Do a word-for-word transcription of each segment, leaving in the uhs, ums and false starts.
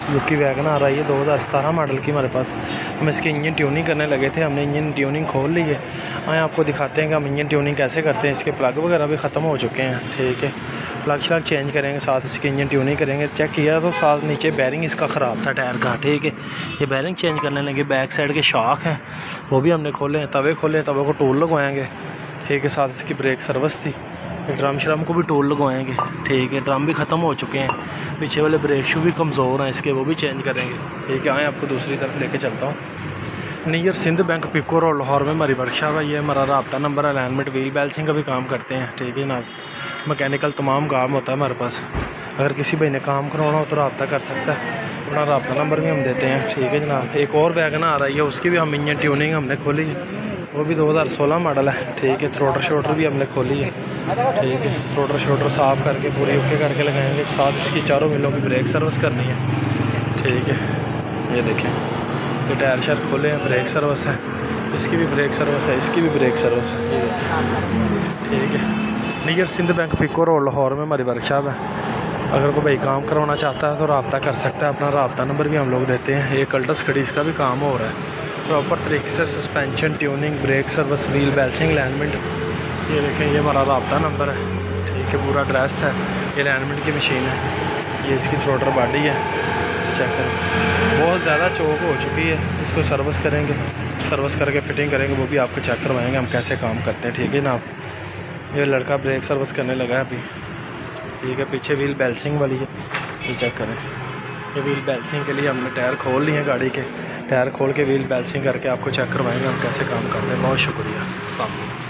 Suzuki wagon आ रही है दो हज़ार सतारह मॉडल की हमारे पास। हम इसकी इंजन ट्यूनिंग करने लगे थे, हमने इंजन ट्यूनिंग खोल ली है। आए आपको दिखाते हैं कि हम इंजन ट्यूनिंग कैसे करते हैं। इसके प्लग वगैरह भी ख़त्म हो चुके हैं, ठीक है। प्लग श्लग चेंज करेंगे, साथ इसकी इंजन ट्यूनिंग करेंगे। चेक किया तो साथ नीचे बैरिंग इसका ख़राब था टायर का, ठीक है। ये बैरिंग चेंज करने लगे। बैक साइड के शॉक हैं वो भी हमने खोले हैं। तवे खोले, तवे को टूल लगवाएंगे, ठीक है। साथ इसकी ब्रेक सर्विस थी। ड्रम श्रम को भी टूल लगवाएंगे, ठीक है। ड्रम भी ख़त्म हो चुके हैं, पीछे वाले ब्रेक शू भी कमज़ोर हैं इसके, वो भी चेंज करेंगे, ठीक है। आए आपको दूसरी तरफ लेके चलता हूँ। Near Sindh bank Peco road Lahore में हमारी वर्कशॉप है। ये हमारा रब्ता नंबर है। अलाइनमेंट व्हील बैलेंसिंग का भी काम करते हैं, ठीक है जनाब। मैकेनिकल तमाम काम होता है हमारे पास। अगर किसी भाई ने काम करवाना हो तो रब्ता कर सकता है। अपना रब्ता नंबर भी हम देते हैं, ठीक है जनाब। एक और वैगन आ रही है, उसकी भी हम इंजन ट्यूनिंग हमने खोली है, वो भी दो हज़ार सोलह मॉडल है, ठीक है। थ्रोटर शोटर भी हमने खोली है, ठीक है। थ्रोटर शोटर साफ़ करके पूरी ओके करके लगाएंगे। साथ इसकी चारों मिलों की ब्रेक सर्विस करनी है, ठीक है। ये देखें, ये टायर शायर खोले हैं, ब्रेक सर्विस है, इसकी भी ब्रेक सर्विस है, इसकी भी ब्रेक सर्विस है, ठीक है। Near Sindh bank Peco road Lahore में हमारी वर्कशॉप है। अगर कोई भाई काम करवाना चाहता है तो रब्ता कर सकता है। अपना रब्ता नंबर भी हम लोग देते हैं। ये कल्टस खड़ी इसका भी काम हो रहा है प्रॉपर तरीके से। Suspension tuning, brake service, wheel balancing, alignment. ये देखें, ये हमारा रब्ता नंबर है, ठीक है। पूरा ड्रेस है, ये अलाइनमेंट की मशीन है। ये इसकी थ्रोटर बॉडी है, चेक करें। बहुत ज़्यादा चौक हो चुकी है, इसको सर्विस करेंगे, सर्विस करके फिटिंग करेंगे, वो भी आपको चेक करवाएंगे हम कैसे काम करते हैं, ठीक है ना। ये लड़का ब्रेक सर्विस करने लगा है अभी, ठीक है। पीछे व्हील बैलेंसिंग वाली है, ये चेक करें। ये व्हील बैलेंसिंग के लिए हमने टायर खोल लिए हैं गाड़ी के। टायर खोल के व्हील बैलेंसिंग करके आपको चेक करवाएंगे हम कैसे काम करते हैं। बहुत शुक्रिया।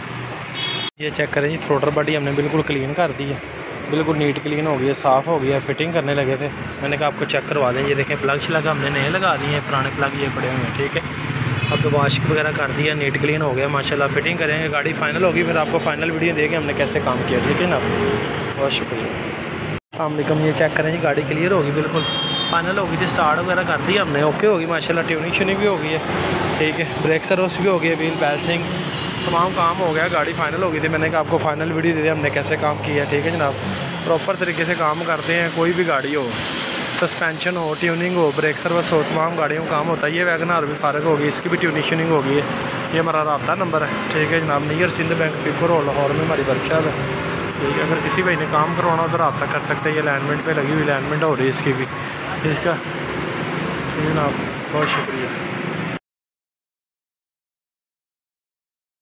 ये चेक करें जी, थ्रोटर बॉडी हमने बिल्कुल क्लीन कर दी है, बिल्कुल नीट क्लीन हो गई है, साफ़ हो गई है। फिटिंग करने लगे थे, मैंने कहा आपको चेक करवा दें। ये देखें, प्लग श्लग हमने नए लगा दिए हैं, पुराने प्लग ये पड़े हुए हैं, ठीक है। अब तो वॉश वगैरह कर दिया, नीट क्लीन हो गया माशाल्लाह। फिटिंग करेंगे, गाड़ी फाइनल होगी, फिर आपको फाइनल वीडियो देंगे हमने कैसे काम किया, ठीक है ना। बहुत शुक्रिया। अस्सलाम वालेकुम। ये चेक करें जी, गाड़ी क्लियर होगी, बिल्कुल फाइनल होगी थी। स्टार्ट वगैरह कर दी हमने, ओके होगी माशाल्लाह। ट्यूनिंग श्यूनिंग भी हो गई है, ठीक है। ब्रेक सर्विस भी हो गई है, व्हील बैलेंसिंग तमाम काम हो गया। गाड़ी फाइनल हो गई थी, मैंने कहा आपको फाइनल वीडियो दे दिया हमने कैसे काम किया, ठीक है जनाब। प्रॉपर तरीके से काम करते हैं, कोई भी गाड़ी हो, सस्पेंशन हो, ट्यूनिंग हो, ब्रेक सर्विस हो, तमाम गाड़ियों का काम होता है। ये वैगन आर भी फारग होगी, इसकी भी ट्यूनिंग श्यूनिंग हो गई है। ये हमारा रब्ता नंबर है, ठीक है जनाब। Near Sindh bank Peco road Lahore में हमारी वर्कशॉप है, ठीक है। अगर किसी भाई ने काम करवाना हो तो रब्ता कर सकते हैं। ये अलाइनमेंट पे लगी हुई अलाइनमेंट हो रही है इसकी भी, इसका, ठीक है जनाब। बहुत शुक्रिया।